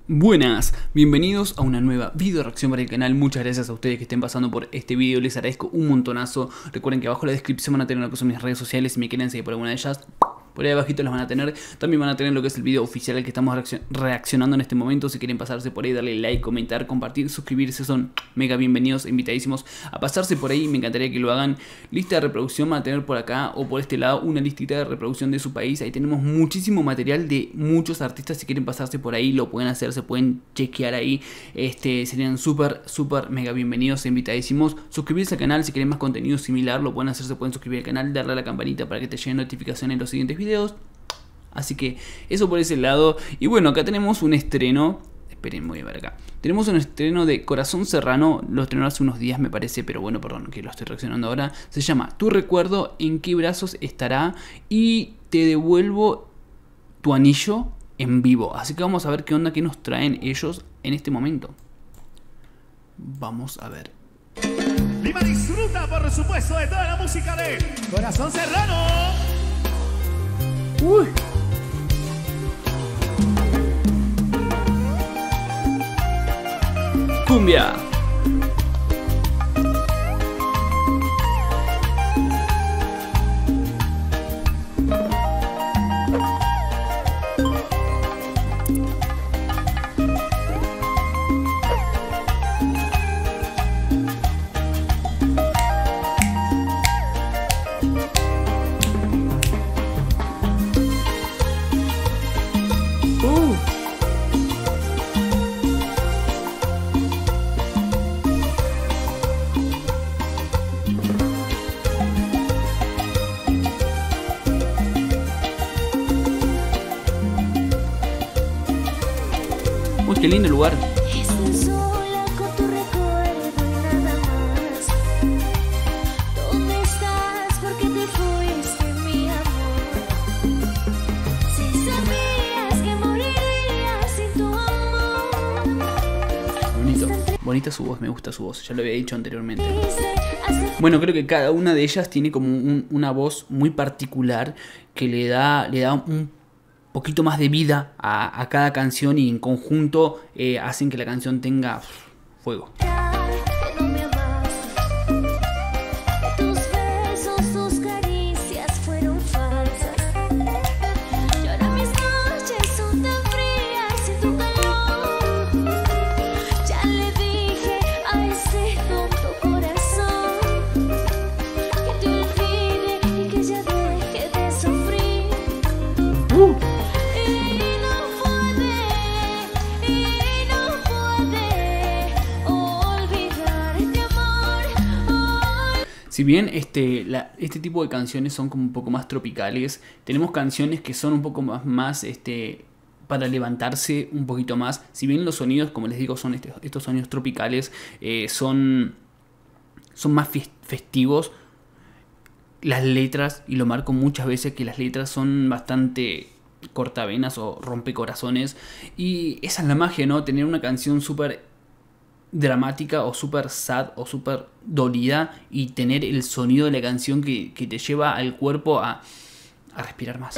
Buenas, bienvenidos a una nueva video reacción para el canal. Muchas gracias a ustedes que estén pasando por este video, les agradezco un montonazo. Recuerden que abajo en la descripción van a tener lo que son mis redes sociales, si me quieren seguir por alguna de ellas, por ahí abajito las van a tener. También van a tener lo que es el video oficial al que estamos reaccionando en este momento. Si quieren pasarse por ahí, darle like, comentar, compartir, suscribirse, son mega bienvenidos, invitadísimos a pasarse por ahí. Me encantaría que lo hagan. Lista de reproducción van a tener por acá o por este lado una listita de reproducción de su país. Ahí tenemos muchísimo material de muchos artistas. Si quieren pasarse por ahí lo pueden hacer, se pueden chequear ahí. Serían súper mega bienvenidos e invitadísimos. Suscribirse al canal si quieren más contenido similar, lo pueden hacer, se pueden suscribir al canal, darle a la campanita para que te lleguen notificaciones en los siguientes videos. Así que eso por ese lado. Y bueno, acá tenemos un estreno. Esperen, voy a ver acá. Tenemos un estreno de Corazón Serrano. Lo estrenó hace unos días me parece, pero bueno, perdón que lo estoy reaccionando ahora. Se llama Tu Recuerdo, ¿en qué brazos estará? Y Te devuelvo tu anillo en vivo. Así que vamos a ver qué onda, qué nos traen ellos en este momento. Vamos a ver. Lima disfruta por supuesto de toda la música de Corazón Serrano. Uy. Cumbia. Uy, qué lindo lugar. Estoy sola con tu recuerdo y nada más. ¿Dónde estás? ¿Por qué te fuiste, mi amor? Si sabías que moriría sin tu amor. Bonito. Bonita su voz, me gusta su voz, ya lo había dicho anteriormente. Bueno, creo que cada una de ellas tiene como una voz muy particular que le da un poquito más de vida a cada canción, y en conjunto hacen que la canción tenga fuego. Si bien este tipo de canciones son como un poco más tropicales, tenemos canciones que son un poco más para levantarse un poquito más. Si bien los sonidos, como les digo, son estos sonidos tropicales, son más festivos. Las letras, y lo marco muchas veces, que las letras son bastante cortavenas o rompecorazones. Y esa es la magia, ¿no? Tener una canción súper dramática o súper sad o súper dolida y tener el sonido de la canción que te lleva al cuerpo a respirar más.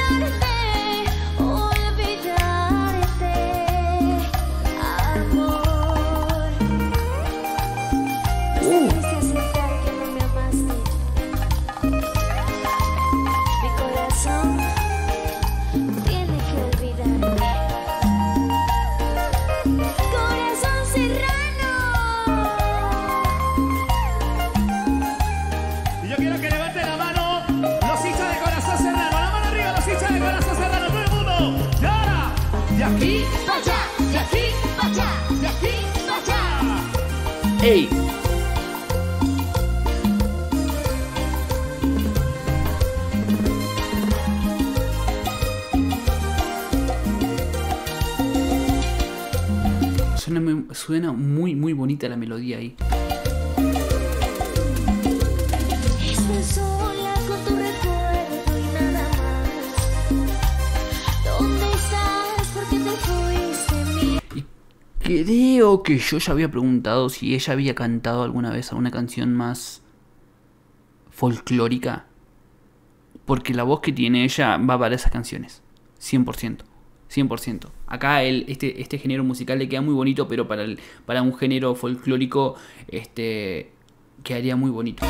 Aquí pa' allá, de aquí pa' allá, de aquí pa' allá. ¡Ey! Suena muy bonita la melodía ahí. Estoy sola con tu recuerdo y nada más. ¿Dónde estás? ¿Por qué te fuiste, mi? Y creo que yo ya había preguntado si ella había cantado alguna vez alguna canción más folclórica, porque la voz que tiene ella va para esas canciones, 100%. 100%. Acá este género musical le queda muy bonito, pero para un género folclórico quedaría muy bonito.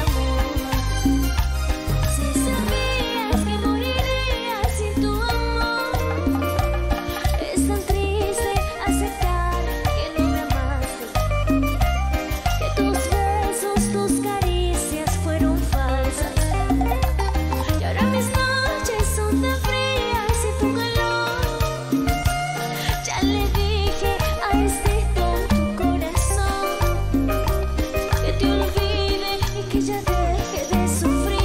Si sabías que moriría sin tu amor, es tan triste aceptar que no me amaste, que tus besos, tus caricias fueron falsas, y ahora mis noches son tan frías sin tu calor. Ya le dije a este tonto corazón que te olvide y que ya deje de sufrir.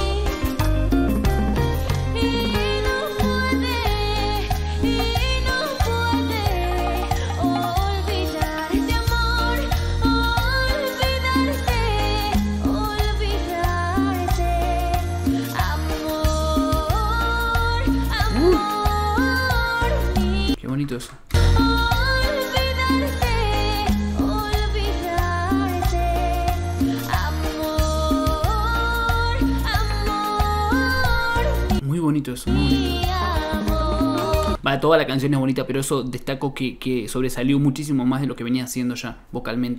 Y no puede olvidarte, amor, amor mío. Qué bonito eso. Muy bonito eso, muy bonito. Va, toda la canción es bonita, pero eso destaco que sobresalió muchísimo más de lo que venía haciendo ya vocalmente.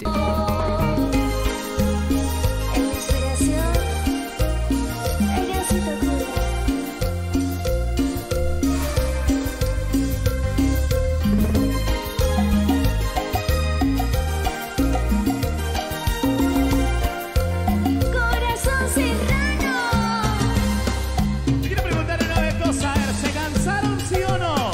Corazón serrano. Te quiero preguntar una vez cosa, a ver, ¿se cansaron sí o no?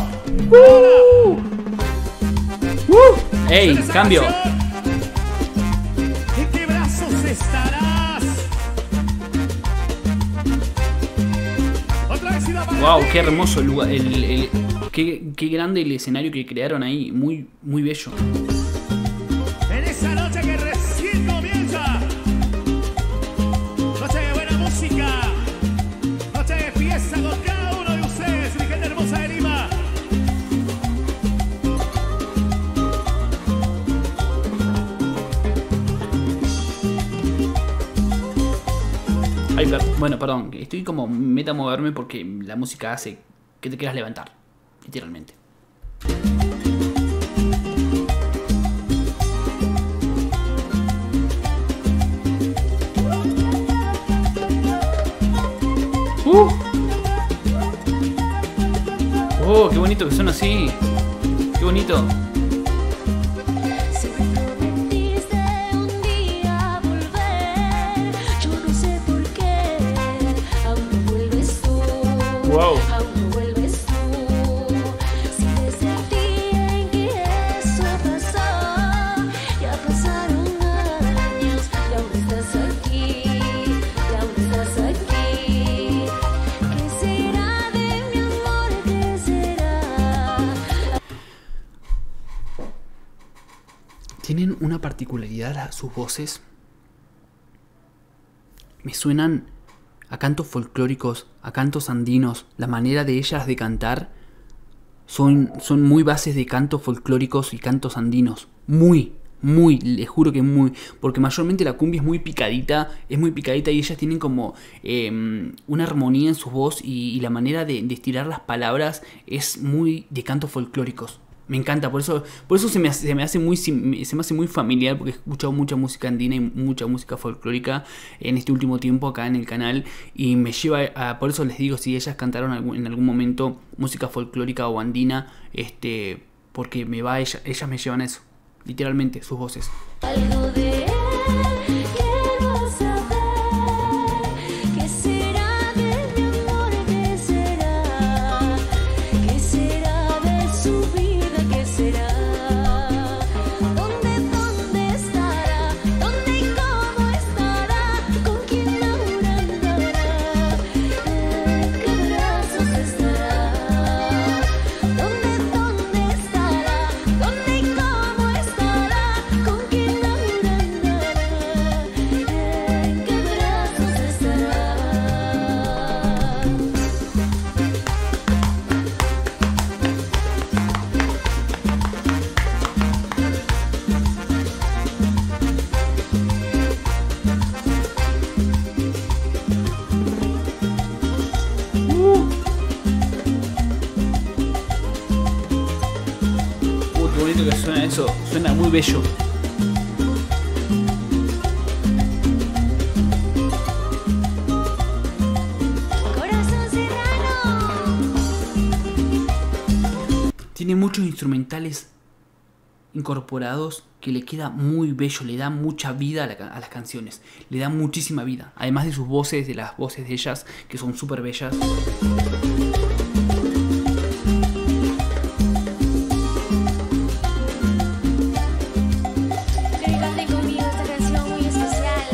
¡Ey! Esa ¡Cambio! canción, ¿en qué brazos estarás? Otra vez iba para ¡Wow! ti. ¡Qué hermoso el lugar! Qué grande el escenario que crearon ahí. Muy, muy bello. En esa noche que recién comienza. Noche de buena música. Noche de fiesta con cada uno de ustedes, mi gente hermosa de Lima. Ay, bueno, perdón. Estoy como meta a moverme porque la música hace que te quieras levantar. Literalmente. Oh, qué bonito que suena así. Qué bonito. Si me prometiste un día volver, yo no sé por qué aún no vuelves tú. Wow. Aún no vuelves tú. Si desde el día en que eso pasó, ya pasaron años y aún estás aquí, y aún estás aquí. ¿Qué será de mi amor? ¿Qué será? Tienen una particularidad sus voces. Me suenan a cantos folclóricos, a cantos andinos. La manera de ellas de cantar son muy bases de cantos folclóricos y cantos andinos. Muy, les juro que muy. Porque mayormente la cumbia es muy picadita y ellas tienen como una armonía en su voz y la manera de estirar las palabras es muy de cantos folclóricos. Me encanta, por eso se me hace muy familiar, porque he escuchado mucha música andina y mucha música folclórica en este último tiempo acá en el canal, y me lleva a, por eso les digo, si ellas cantaron en algún momento música folclórica o andina, porque ellas me llevan a eso, literalmente, sus voces. Algo de él quiero saber. ¿Qué será de mi amor? ¿Qué será? ¿Qué será de su vida? ¿Qué será? ¿Dónde estará? ¿Dónde y cómo estará? ¿Con quién ahora andará? ¿En qué brazos estará? ¿Dónde estará? ¿Dónde y cómo estará? ¿Con quién ahora andará? bonito que suena eso, suena muy bello. Corazón serrano. Tiene muchos instrumentales incorporados que le queda muy bello, le da mucha vida a las canciones, le da muchísima vida, además de sus voces, de las voces de ellas, que son súper bellas. Que canten conmigo esta canción muy especial.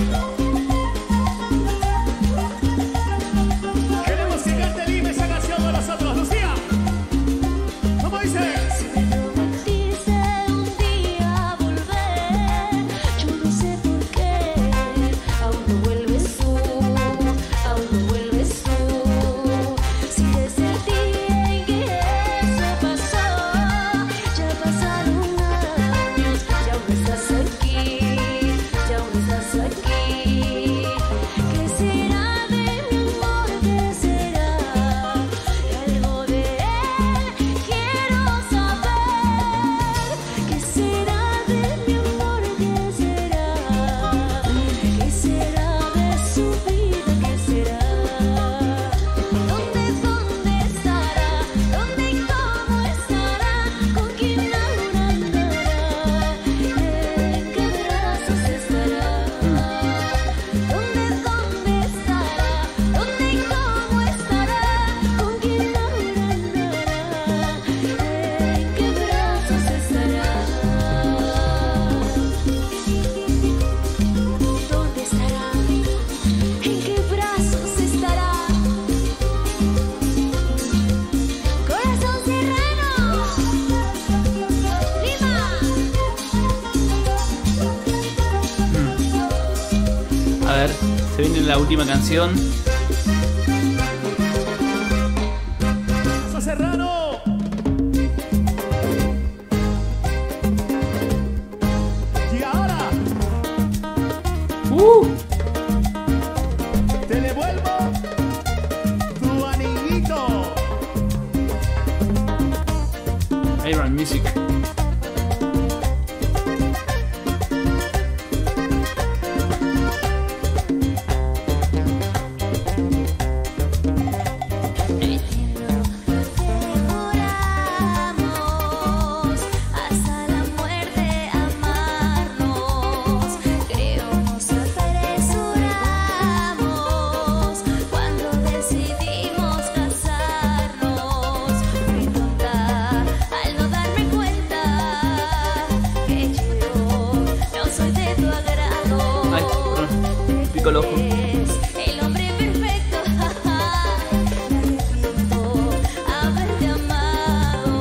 Queremos que cante Lima esa canción con nosotros, Lucía. ¿Cómo dice? Si me prometiste un día volver, yo no sé por qué. Aún no vuelves tú, aún no vuelves tú. Si desde el día en que eso pasó, ya pasaron años, ya aún estás aquí, ya aún estás aquí. ¿Qué será de mi amor? ¿Qué será? Y algo de él quiero saber. ¿Qué será de mi amor? ¿Qué será? ¿Qué será de su vida? ¿Qué será? ¿Dónde estará? ¿Dónde y cómo estará? ¿Con quién ahora andará? ¿En qué brazos estará? ¿Dónde estará? ¿Dónde y cómo estará? ¿Con quién ahora andará? ¿En qué brazos estará? ¿Dónde estará? ¿En qué brazos estará? Corazón serrano. Lima. A ver, se viene la última canción. ¡Corazón Serrano! Y ahora te devuelvo tu anillito. Iron Music. Juramos hasta la muerte amarnos. Creo nos apresuramos cuando decidimos casarnos. Fui tonta al no darme cuenta que yo no soy de tu agrado. Ay, perdón, pico el ojo. Es el hombre perfecto. Me arrepiento haberte amado.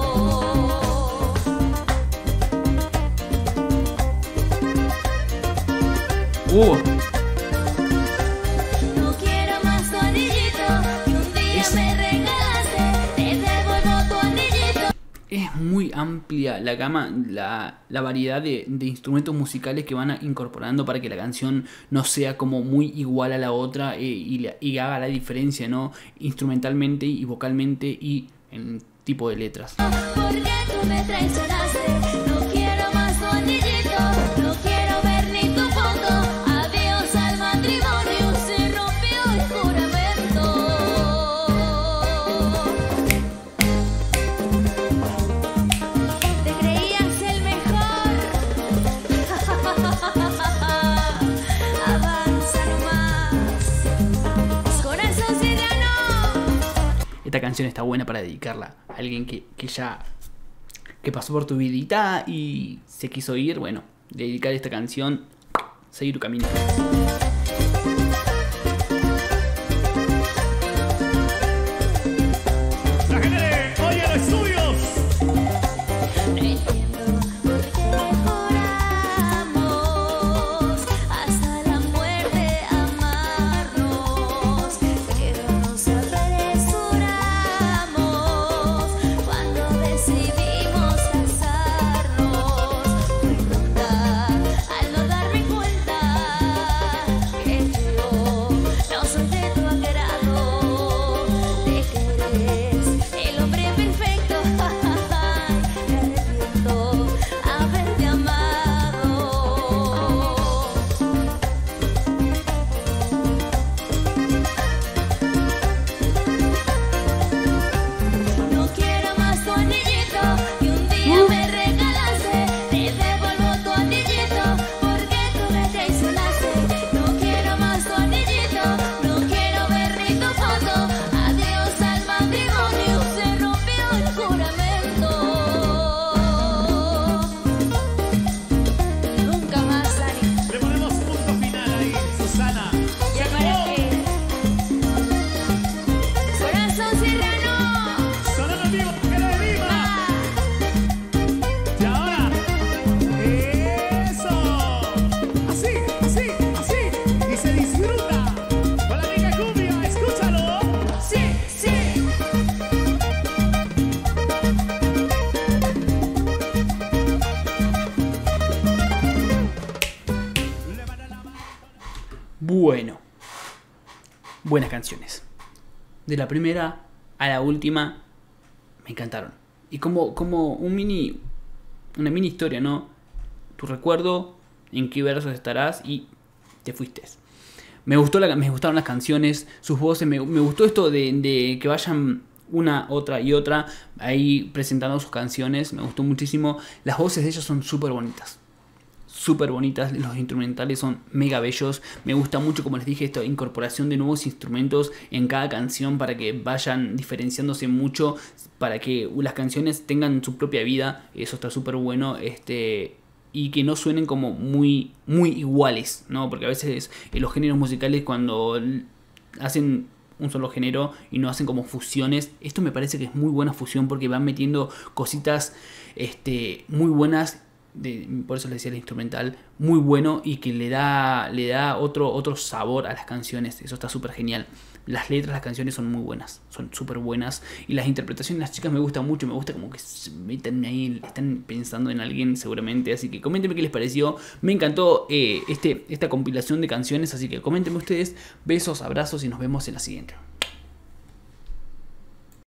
No quiero más tu anillito que un día me regalaste. Te devuelvo tu anillito. Es muy amplia la gama, la variedad de instrumentos musicales que van incorporando para que la canción no sea como muy igual a la otra y haga la diferencia, ¿no? Instrumentalmente y vocalmente y en tipo de letras. Porque tú me traicionaste. No quiero más tu anillito. No quiero ver ni tu foto. Adiós al matrimonio. Se rompió el juramento. Te creías el mejor. Avanza nomás. Corazón serrano. Esta canción está buena para dedicarla a alguien que pasó por tu vidita y se quiso ir. Bueno, dedicar esta canción, seguir tu camino. La gente oye los suyos. No entiendo por qué juramos hasta la muerte amarnos. Pero nos apresuramos cuando decidimos casarnos. Fui tonta al no darme cuenta bueno. Buenas canciones. De la primera a la última me encantaron. Y como una mini historia, ¿no? Tu recuerdo, en qué versos estarás y te fuiste. Me gustaron las canciones, sus voces, me gustó esto de que vayan una, otra y otra ahí presentando sus canciones, me gustó muchísimo. Las voces de ellos son súper bonitas, los instrumentales son mega bellos. Me gusta mucho, como les dije, esta incorporación de nuevos instrumentos en cada canción para que vayan diferenciándose mucho, para que las canciones tengan su propia vida. Eso está súper bueno, y que no suenen como muy iguales, ¿no? Porque a veces los géneros musicales, cuando hacen un solo género y no hacen como fusiones, esto me parece que es muy buena fusión, porque van metiendo cositas muy buenas. Por eso les decía el instrumental muy bueno, y que le da otro sabor a las canciones. Eso está súper genial. Las letras, las canciones son muy buenas, son súper buenas, y las interpretaciones de las chicas me gustan mucho. Me gusta como que se metan ahí, están pensando en alguien seguramente. Así que coméntenme qué les pareció. Me encantó esta compilación de canciones, así que coméntenme ustedes. Besos, abrazos y nos vemos en la siguiente.